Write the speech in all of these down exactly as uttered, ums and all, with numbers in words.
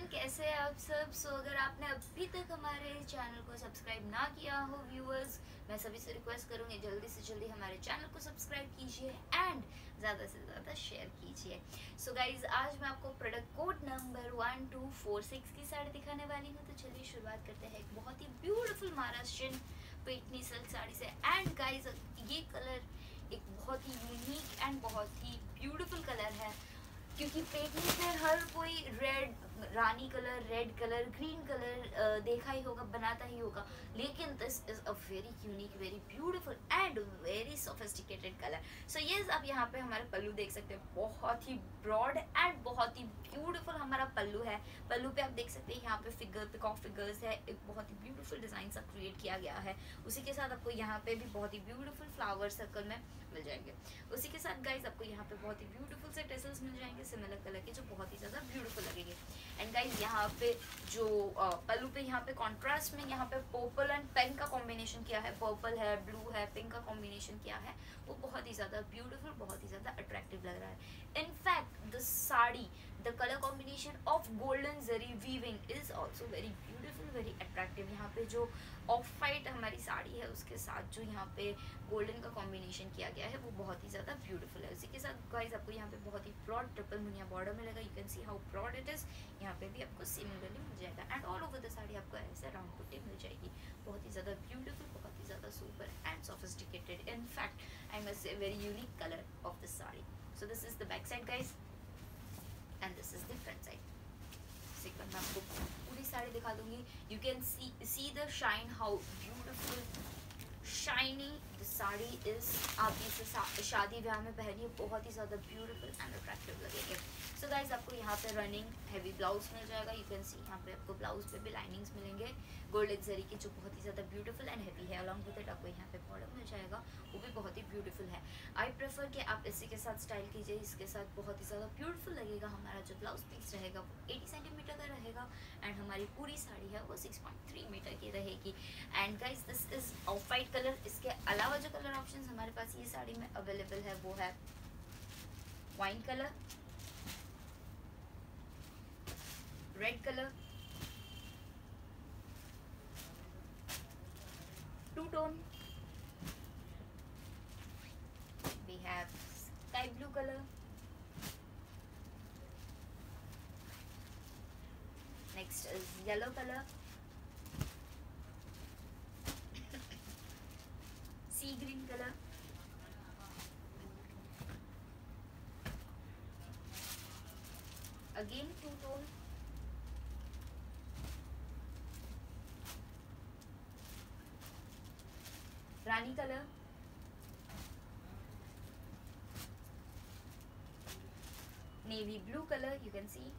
कैसे हैं आप सब। सो so, अगर आपने अभी तक हमारे चैनल को सब्सक्राइब ना किया हो व्यूअर्स, मैं सभी से रिक्वेस्ट करूंगी जल्दी से जल्दी हमारे चैनल को सब्सक्राइब कीजिए एंड ज़्यादा से ज़्यादा शेयर कीजिए। सो गाइज, आज मैं आपको product code number one two four six की साड़ी दिखाने वाली हूँ। तो चलिए शुरुआत करते हैं एक बहुत ही ब्यूटीफुल महाराष्ट्रियन पेटनी सिल्क साड़ी से। एंड गाइज, ये कलर एक बहुत ही यूनिक एंड बहुत ही ब्यूटीफुल कलर है, क्योंकि पेटनी पे हर कोई रेड, रानी colour, red colour, green colour देखा ही होगा, बनाता ही होगा, लेकिन this is a very unique, very beautiful and very sophisticated colour. So yes, आप यहाँ पे हमारा पल्लू देख सकते हैं, बहुत ही ब्रॉड एंड बहुत ही ब्यूटीफुल हमारा पल्लू है। पल्लू पे आप देख सकते हैं यहाँ पे फिगर, पिकॉक फिगर्स है, एक बहुत ही ब्यूटीफुल डिजाइन सा क्रिएट किया गया है। उसी के साथ आपको यहाँ पे भी बहुत ही ब्यूटीफुल फ्लावर सर्कल में मिल जाएंगे। उसी के साथ गाइज आपको यहाँ पे बहुत ही ब्यूटीफुल से टेसल्स मिल जाएंगे सिमिलर कलर के, जो बहुत ही ज़्यादा ब्यूटीफुल लगेंगे। एंड गाइज, यहाँ पे जो पल्लू पे यहाँ पे कॉन्ट्रास्ट में यहाँ पे पर्पल एंड पिंक का कॉम्बिनेशन किया है, पर्पल है, ब्लू है, पिंक का कॉम्बिनेशन किया है, वो बहुत ही ज़्यादा ब्यूटीफुल, बहुत ही ज़्यादा अट्रैक्टिव लग रहा है। In fact the sari, the colour combination of golden zari weaving is also very beautiful, very attractive. यहाँ पे जो ऑफ वाइट हमारी साड़ी है उसके साथ जो यहाँ पे गोल्डन का कॉम्बिनेशन किया गया है वो बहुत ही ज़्यादा ब्यूटीफुल है। उसी के साथ गाइस आपको यहाँ पे बहुत ही ब्रॉड ट्रिपल मुनिया बॉर्डर मिलेगा। You can see how broad it is. यहाँ पे भी आपको सिमिलरली मिल जाएगा and all over the sari आपको ऐसे राउंड पुट्टी मिल जाएगी। बहुत ही ज़्यादा ब्यूटीफुल, बहुत ही ज़्यादा super and sophisticated. In fact I must say very unique colour of this sari. So this is the back side guys and this is the front side. मैं आपको पूरी साड़ी दिखा दूंगी। You can see see the shine, how beautiful shiny the sari is. आप इसे शादी ब्याह में पहनिए, बहुत ही ज़्यादा ब्यूटीफुल एंड अट्रैक्टिव लगेंगे। सो गाइज, आपको यहाँ पे रनिंग हैवी ब्लाउज मिल जाएगा। यू कैन सी यहाँ पे आपको ब्लाउज पे भी लाइनिंग्स मिलेंगे गोल्डन जरी की, जो बहुत ही ज़्यादा ब्यूटीफुल एंड हैवी है। अलॉन्ग विद इट आपको यहाँ पे बॉर्डर मिल जाएगा, वो भी बहुत ही ब्यूटीफुल है। आई प्रेफर कि आप इसी के साथ स्टाइल कीजिए, इसके साथ बहुत ही ज़्यादा ब्यूटीफुल लगेगा। हमारा जो ब्लाउज पीस रहेगा वो अस्सी सेंटीमीटर का रहेगा एंड हमारी पूरी साड़ी है वो सिक्स पॉइंट थ्री मीटर की रहेगी। And guys, this is off white colour. इसके अलावा जो कलर ऑप्शन हमारे पास ये साड़ी में अवेलेबल है वो है wine colour, red colour, two tone, we have sky blue color, next is yellow color, sea green color, again two tone, rani color, navy blue color, you can see,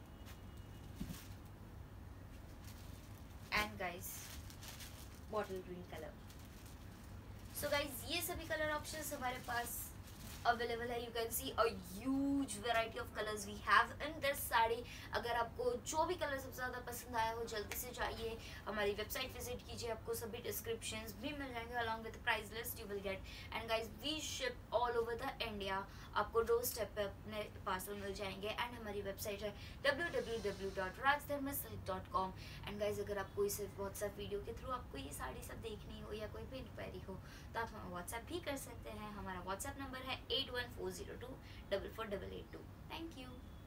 and guys bottle green color. So guys, ये सभी colour options हमारे पास available है। You can see a huge variety of colours we have in this sari. अगर आपको जो भी colour सबसे ज़्यादा पसंद आया हो, जल्दी से जाइए हमारी वेबसाइट विजिट कीजिए, आपको सभी डिस्क्रिप्शंस भी मिल जाएंगे along with price list you will get. And guys, we ship all over the India, आपको डोर स्टेप पे अपने पार्सल मिल जाएंगे। एंड हमारी वेबसाइट है W W W dot Rajdharma silk dot com. And guys, अगर आपको इसे व्हाट्सएप वीडियो के थ्रू आपको ये साड़ी सब देखनी हो या कोई भी इंक्वायरी हो तो आप हमें व्हाट्सएप भी कर सकते हैं। हमारा व्हाट्सएप नंबर है eight one four zero two double four double eight two. Thank you.